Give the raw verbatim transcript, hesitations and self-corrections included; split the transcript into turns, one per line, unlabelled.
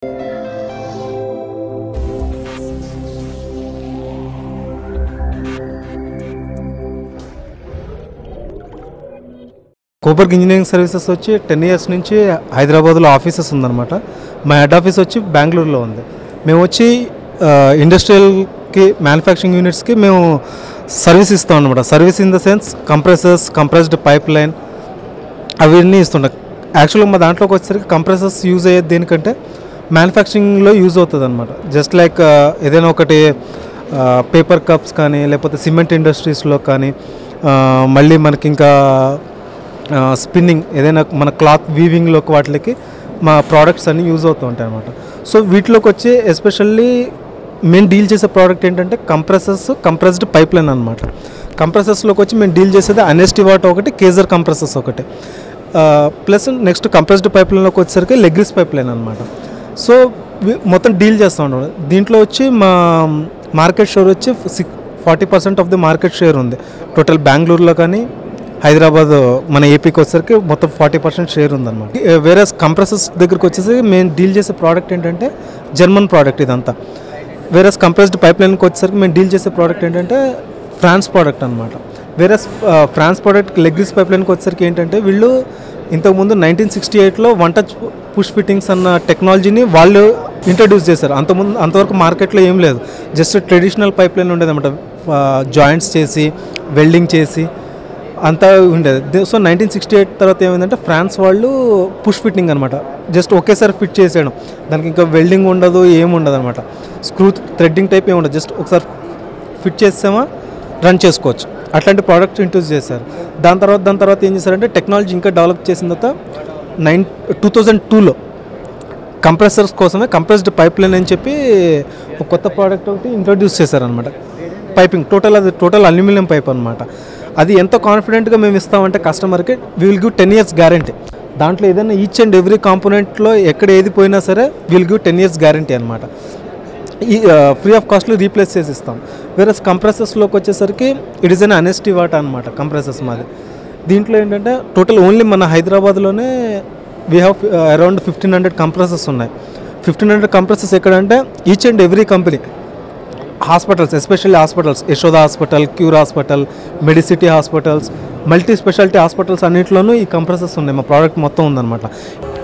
కోపర్క్ engineering services వచ్చి ten years నుంచి హైదరాబాద్లో ఆఫీసెస్ ఉందన్నమాట. మా హెడ్ ఆఫీస్ వచ్చి బెంగళూరులో ఉంది. మేము వచ్చి ఇండస్ట్రియల్కి మ్యానుఫ్యాక్చరింగ్ యూనిట్స్కి మేము సర్వీస్ ఇస్తాం అనమాట. Service in the sense compressors, compressed pipe line అవన్నీ ఇస్తుంటాం. యాక్చువల్గా మా దాంట్లోకి వచ్చేసరికి కంప్రెసర్స్ యూజ్ అయ్యేది దేనికంటే మ్యానుఫ్యాక్చరింగ్లో యూజ్ అవుతుంది అనమాట. జస్ట్ లైక్ ఏదైనా ఒకటి పేపర్ కప్స్ కానీ లేకపోతే సిమెంట్ ఇండస్ట్రీస్లో కానీ మళ్ళీ మనకి ఇంకా స్పిన్నింగ్ ఏదైనా మన క్లాత్ వీవింగ్లోకి వాటికి మా ప్రోడక్ట్స్ అన్నీ యూజ్ అవుతూ ఉంటాయి అనమాట. సో వీటిలోకి వచ్చి ఎస్పెషల్లీ మేము డీల్ చేసే ప్రోడక్ట్ ఏంటంటే కంప్రెసర్స్, కంప్రెస్డ్ పైప్ లైన్ అనమాట. కంప్రెసర్స్లోకి వచ్చి మేము డీల్ చేసేది అనెస్టీ వాట్ ఒకటి, కేజర్ కంప్రెసర్స్ ఒకటి, ప్లస్ నెక్స్ట్ కంప్రెస్డ్ పైప్ లైన్లోకి వచ్చేసరికి లెగ్రిస్ పైప్ లైన్ అనమాట. సో మొత్తం డీల్ చేస్తూ ఉంటాం. దీంట్లో వచ్చి మా మార్కెట్ షేర్ వచ్చి six forty percent of the market share ఉంది టోటల్. బెంగళూరులో కానీ హైదరాబాద్ మన ఏపీకి వచ్చేసరికి మొత్తం ఫార్టీ పర్సెంట్ షేర్ ఉందన్నమాట. వేరే కంప్రెసర్స్ దగ్గరికి వచ్చేసి మేము డీల్ చేసే ప్రోడక్ట్ ఏంటంటే జర్మన్ ప్రోడక్ట్ ఇదంతా. వేరే కంప్రెస్డ్ పైప్ లైన్కి వచ్చేసరికి మేము డీల్ చేసే ప్రోడక్ట్ ఏంటంటే ఫ్రాన్స్ ప్రోడక్ట్ అనమాట. వేరే ఫ్రాన్స్ ప్రోడక్ట్ లెగ్రిస్ పైప్ లైన్కి వచ్చేసరికి ఏంటంటే వీళ్ళు ఇంతకుముందు నైన్టీన్ సిక్స్టీ ఎయిట్లో వన్ టచ్ పుష్ ఫిట్టింగ్స్ అన్న టెక్నాలజీని వాళ్ళు ఇంట్రడ్యూస్ చేశారు. అంతకుముందు అంతవరకు మార్కెట్లో ఏం లేదు, జస్ట్ ట్రెడిషనల్ పైప్ లైన్ ఉండేది అనమాట. జాయింట్స్ చేసి వెల్డింగ్ చేసి అంతా ఉండేది. సో నైన్టీన్ సిక్స్టీ ఎయిట్ తర్వాత ఏమైందంటే ఫ్రాన్స్ వాళ్ళు పుష్ ఫిట్టింగ్ అనమాట, జస్ట్ ఒకేసారి ఫిట్ చేసేయడం, దానికి ఇంకా వెల్డింగ్ ఉండదు, ఏమి ఉండదు అనమాట. స్క్రూ థ్రెడ్డింగ్ టైప్ ఏమి ఉండదు, జస్ట్ ఒకసారి ఫిట్ చేసామా రన్ చేసుకోవచ్చు. అట్లాంటి ప్రోడక్ట్స్ ఇంట్రడ్యూస్ చేశారు. దాని తర్వాత దాని తర్వాత ఏం చేశారంటే టెక్నాలజీ ఇంకా డెవలప్ చేసిన తర్వాత నైన్ టూ థౌజండ్ టూలో కంప్రెసర్స్ కోసమే కంప్రెస్డ్ పైప్ లైన్ అని చెప్పి ఒక కొత్త ప్రోడక్ట్ ఒకటి ఇంట్రడ్యూస్ చేశారనమాట. పైపింగ్ టోటల్ అది టోటల్ అల్యూమినియం పైప్ అనమాట. అది ఎంత కాన్ఫిడెంట్గా మేము ఇస్తామంటే కస్టమర్కి we will give ten years guarantee. దాంట్లో ఏదైనా ఈచ్ అండ్ ఎవ్రీ కాంపోనెంట్లో ఎక్కడ ఏది పోయినా సరే will give ten years guarantee అనమాట. ఈ ఫ్రీ ఆఫ్ కాస్ట్లో రీప్లేస్ చేసి ఇస్తాం. వేరే కంప్రెసర్స్లోకి వచ్చేసరికి it is an Anest Iwata అనమాట కంప్రెసర్స్ మాది. దీంట్లో ఏంటంటే టోటల్ ఓన్లీ మన హైదరాబాద్లోనే we have around fifteen hundred compressors ఉన్నాయి. ఫిఫ్టీన్ హండ్రెడ్ కంప్రెసర్స్ ఎక్కడంటే each and every company hospitals, especially hospitals, Yashoda hospital, Cure hospital, Medicity hospitals, multi speciality hospitals అన్నింటిలోనూ ఈ కంప్రెసర్స్ ఉన్నాయి. మా ప్రోడక్ట్ మొత్తం ఉందన్నమాట.